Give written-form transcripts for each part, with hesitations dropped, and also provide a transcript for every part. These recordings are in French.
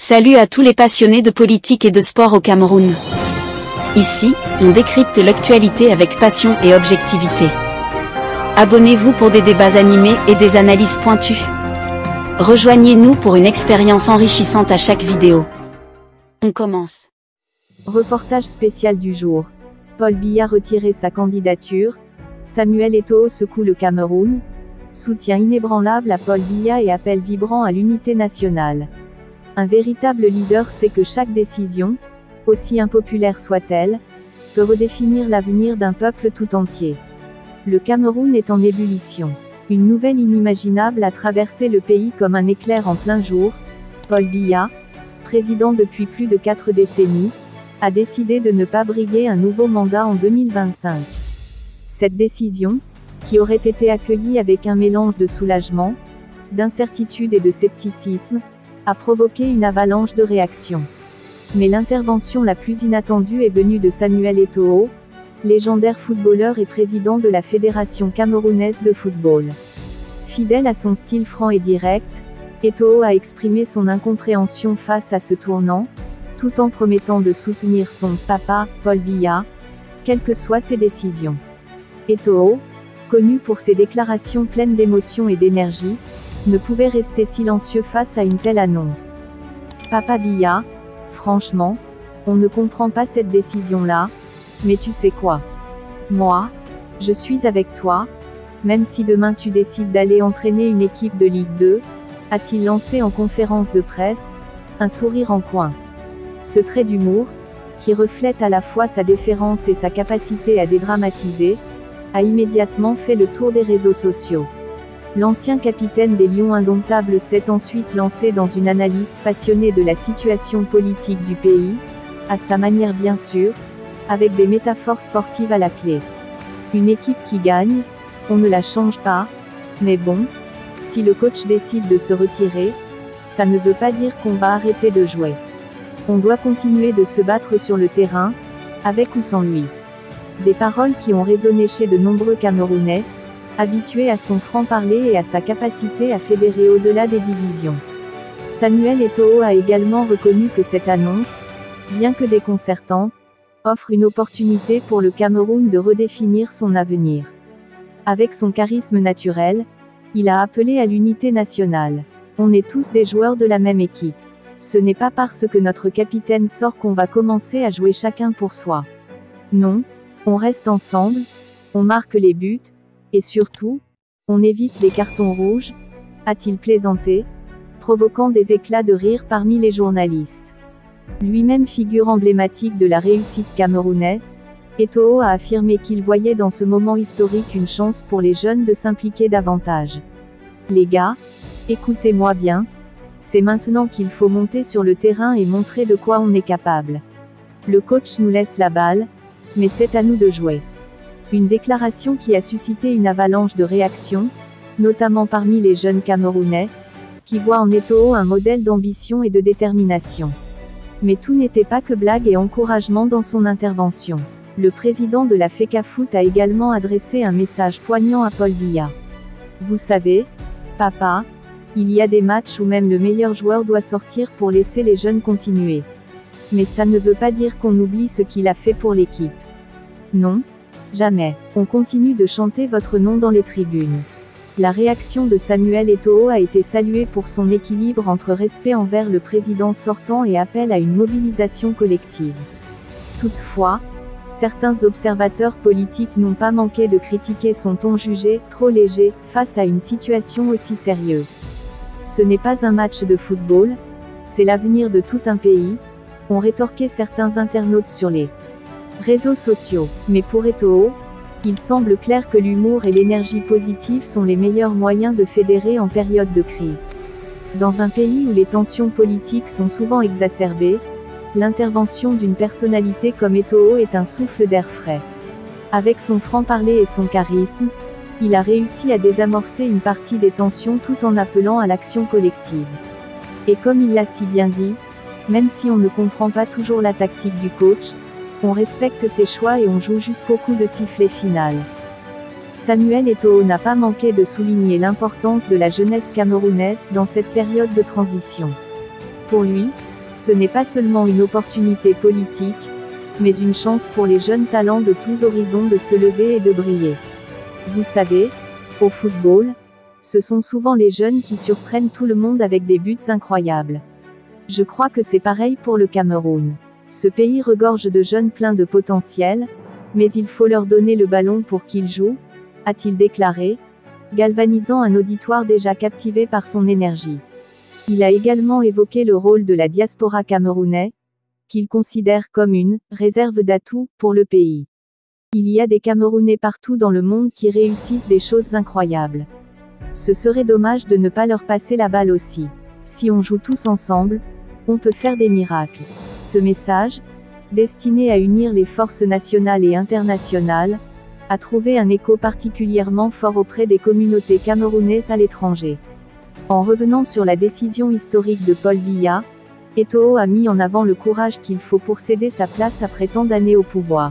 Salut à tous les passionnés de politique et de sport au Cameroun. Ici, on décrypte l'actualité avec passion et objectivité. Abonnez-vous pour des débats animés et des analyses pointues. Rejoignez-nous pour une expérience enrichissante à chaque vidéo. On commence. Reportage spécial du jour. Paul Biya retirer sa candidature. Samuel Eto'o secoue le Cameroun. Soutien inébranlable à Paul Biya et appel vibrant à l'unité nationale. Un véritable leader sait que chaque décision, aussi impopulaire soit-elle, peut redéfinir l'avenir d'un peuple tout entier. Le Cameroun est en ébullition. Une nouvelle inimaginable a traversé le pays comme un éclair en plein jour. Paul Biya, président depuis plus de 4 décennies, a décidé de ne pas briguer un nouveau mandat en 2025. Cette décision, qui aurait été accueillie avec un mélange de soulagement, d'incertitude et de scepticisme, a provoqué une avalanche de réactions. Mais l'intervention la plus inattendue est venue de Samuel Eto'o, légendaire footballeur et président de la Fédération camerounaise de football. Fidèle à son style franc et direct, Eto'o a exprimé son incompréhension face à ce tournant, tout en promettant de soutenir son « papa », Paul Biya, quelles que soient ses décisions. Eto'o, connu pour ses déclarations pleines d'émotion et d'énergie, ne pouvait rester silencieux face à une telle annonce. Papa Biya, franchement, on ne comprend pas cette décision-là, mais tu sais quoi? Moi, je suis avec toi, même si demain tu décides d'aller entraîner une équipe de Ligue 2, a-t-il lancé en conférence de presse, un sourire en coin. Ce trait d'humour, qui reflète à la fois sa déférence et sa capacité à dédramatiser, a immédiatement fait le tour des réseaux sociaux. L'ancien capitaine des Lions indomptables s'est ensuite lancé dans une analyse passionnée de la situation politique du pays, à sa manière bien sûr, avec des métaphores sportives à la clé. Une équipe qui gagne, on ne la change pas, mais bon, si le coach décide de se retirer, ça ne veut pas dire qu'on va arrêter de jouer. On doit continuer de se battre sur le terrain, avec ou sans lui. Des paroles qui ont résonné chez de nombreux Camerounais, habitué à son franc-parler et à sa capacité à fédérer au-delà des divisions. Samuel Eto'o a également reconnu que cette annonce, bien que déconcertante, offre une opportunité pour le Cameroun de redéfinir son avenir. Avec son charisme naturel, il a appelé à l'unité nationale. On est tous des joueurs de la même équipe. Ce n'est pas parce que notre capitaine sort qu'on va commencer à jouer chacun pour soi. Non, on reste ensemble, on marque les buts, et surtout, on évite les cartons rouges, a-t-il plaisanté, provoquant des éclats de rire parmi les journalistes. Lui-même figure emblématique de la réussite camerounaise, Eto'o a affirmé qu'il voyait dans ce moment historique une chance pour les jeunes de s'impliquer davantage. Les gars, écoutez-moi bien, c'est maintenant qu'il faut monter sur le terrain et montrer de quoi on est capable. Le coach nous laisse la balle, mais c'est à nous de jouer. Une déclaration qui a suscité une avalanche de réactions, notamment parmi les jeunes Camerounais, qui voient en Eto'o un modèle d'ambition et de détermination. Mais tout n'était pas que blague et encouragement dans son intervention. Le président de la FECAFOOT a également adressé un message poignant à Paul Biya. Vous savez, papa, il y a des matchs où même le meilleur joueur doit sortir pour laisser les jeunes continuer. Mais ça ne veut pas dire qu'on oublie ce qu'il a fait pour l'équipe. Non, jamais. On continue de chanter votre nom dans les tribunes. La réaction de Samuel Eto'o a été saluée pour son équilibre entre respect envers le président sortant et appel à une mobilisation collective. Toutefois, certains observateurs politiques n'ont pas manqué de critiquer son ton jugé trop léger face à une situation aussi sérieuse. Ce n'est pas un match de football, c'est l'avenir de tout un pays, ont rétorqué certains internautes sur les réseaux sociaux. Mais pour Eto'o, il semble clair que l'humour et l'énergie positive sont les meilleurs moyens de fédérer en période de crise. Dans un pays où les tensions politiques sont souvent exacerbées, l'intervention d'une personnalité comme Eto'o est un souffle d'air frais. Avec son franc-parler et son charisme, il a réussi à désamorcer une partie des tensions tout en appelant à l'action collective. Et comme il l'a si bien dit, même si on ne comprend pas toujours la tactique du coach, on respecte ses choix et on joue jusqu'au coup de sifflet final. Samuel Eto'o n'a pas manqué de souligner l'importance de la jeunesse camerounaise dans cette période de transition. Pour lui, Ce n'est pas seulement une opportunité politique, mais une chance pour les jeunes talents de tous horizons de se lever et de briller. Vous savez, au football, ce sont souvent les jeunes qui surprennent tout le monde avec des buts incroyables. Je crois que c'est pareil pour le Cameroun. Ce pays regorge de jeunes pleins de potentiel, mais il faut leur donner le ballon pour qu'ils jouent, a-t-il déclaré, galvanisant un auditoire déjà captivé par son énergie. Il a également évoqué le rôle de la diaspora camerounaise, qu'il considère comme une réserve d'atouts pour le pays. Il y a des Camerounais partout dans le monde qui réussissent des choses incroyables. Ce serait dommage de ne pas leur passer la balle aussi. Si on joue tous ensemble, on peut faire des miracles. Ce message, destiné à unir les forces nationales et internationales, a trouvé un écho particulièrement fort auprès des communautés camerounaises à l'étranger. En revenant sur la décision historique de Paul Biya, Eto'o a mis en avant le courage qu'il faut pour céder sa place après tant d'années au pouvoir.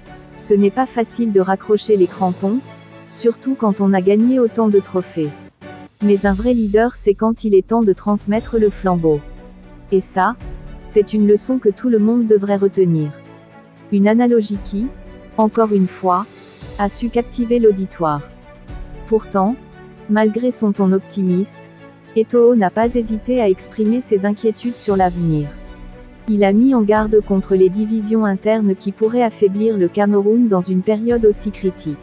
Ce n'est pas facile de raccrocher les crampons, surtout quand on a gagné autant de trophées. Mais un vrai leader, c'est quand il est temps de transmettre le flambeau. Et ça, c'est une leçon que tout le monde devrait retenir. Une analogie qui, encore une fois, a su captiver l'auditoire. Pourtant, malgré son ton optimiste, Eto'o n'a pas hésité à exprimer ses inquiétudes sur l'avenir. Il a mis en garde contre les divisions internes qui pourraient affaiblir le Cameroun dans une période aussi critique.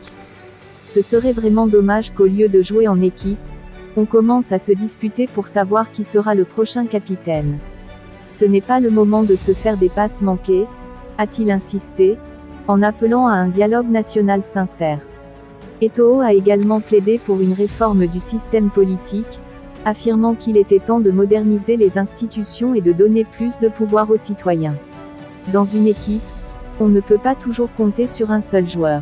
Ce serait vraiment dommage qu'au lieu de jouer en équipe, on commence à se disputer pour savoir qui sera le prochain capitaine. Ce n'est pas le moment de se faire des passes manquées, a-t-il insisté, en appelant à un dialogue national sincère. Eto'o a également plaidé pour une réforme du système politique, affirmant qu'il était temps de moderniser les institutions et de donner plus de pouvoir aux citoyens. Dans une équipe, on ne peut pas toujours compter sur un seul joueur.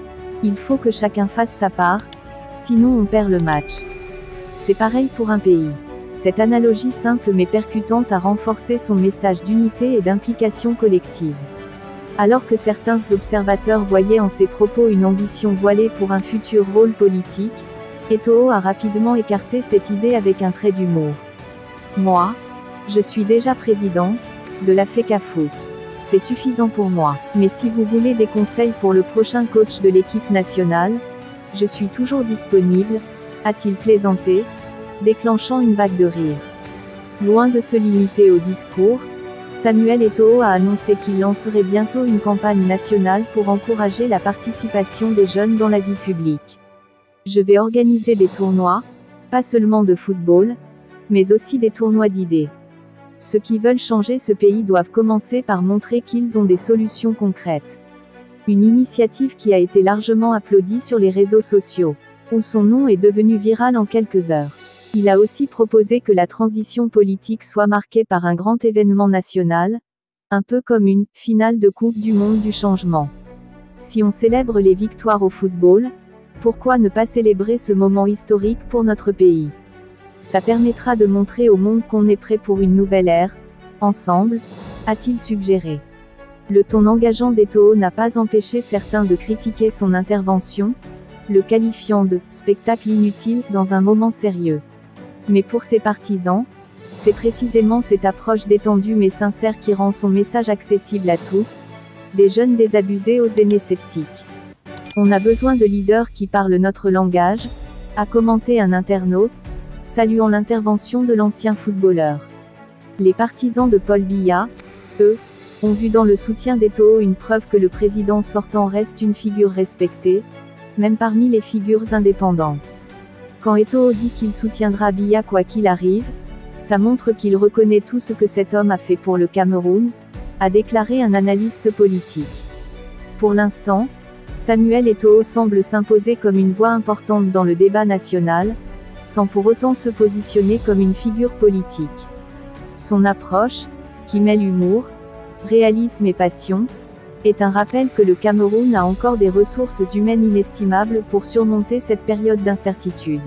Il faut que chacun fasse sa part, sinon on perd le match. C'est pareil pour un pays. Cette analogie simple mais percutante a renforcé son message d'unité et d'implication collective. Alors que certains observateurs voyaient en ses propos une ambition voilée pour un futur rôle politique, Eto'o a rapidement écarté cette idée avec un trait d'humour. Moi, je suis déjà président de la FECAFOOT. C'est suffisant pour moi. Mais si vous voulez des conseils pour le prochain coach de l'équipe nationale, je suis toujours disponible, a-t-il plaisanté, déclenchant une vague de rire. Loin de se limiter au discours, Samuel Eto'o a annoncé qu'il lancerait bientôt une campagne nationale pour encourager la participation des jeunes dans la vie publique. Je vais organiser des tournois, pas seulement de football, mais aussi des tournois d'idées. Ceux qui veulent changer ce pays doivent commencer par montrer qu'ils ont des solutions concrètes. Une initiative qui a été largement applaudie sur les réseaux sociaux, où son nom est devenu viral en quelques heures. Il a aussi proposé que la transition politique soit marquée par un grand événement national, un peu comme une finale de Coupe du Monde du changement. Si on célèbre les victoires au football, pourquoi ne pas célébrer ce moment historique pour notre pays? Ça permettra de montrer au monde qu'on est prêt pour une nouvelle ère, ensemble, a-t-il suggéré. Le ton engageant d'Eto'o n'a pas empêché certains de critiquer son intervention, le qualifiant de « spectacle inutile » dans un moment sérieux. Mais pour ses partisans, c'est précisément cette approche détendue mais sincère qui rend son message accessible à tous, des jeunes désabusés aux aînés sceptiques. On a besoin de leaders qui parlent notre langage, a commenté un internaute, saluant l'intervention de l'ancien footballeur. Les partisans de Paul Biya, eux, ont vu dans le soutien d'Eto'o une preuve que le président sortant reste une figure respectée, même parmi les figures indépendantes. Quand Eto'o dit qu'il soutiendra Biya quoi qu'il arrive, ça montre qu'il reconnaît tout ce que cet homme a fait pour le Cameroun, a déclaré un analyste politique. Pour l'instant, Samuel Eto'o semble s'imposer comme une voix importante dans le débat national, sans pour autant se positionner comme une figure politique. Son approche, qui mêle humour, réalisme et passion, est un rappel que le Cameroun a encore des ressources humaines inestimables pour surmonter cette période d'incertitude.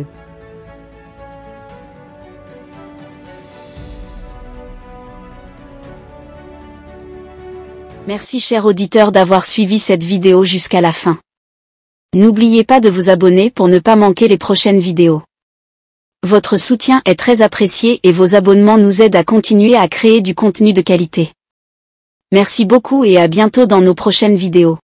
Merci chers auditeurs d'avoir suivi cette vidéo jusqu'à la fin. N'oubliez pas de vous abonner pour ne pas manquer les prochaines vidéos. Votre soutien est très apprécié et vos abonnements nous aident à continuer à créer du contenu de qualité. Merci beaucoup et à bientôt dans nos prochaines vidéos.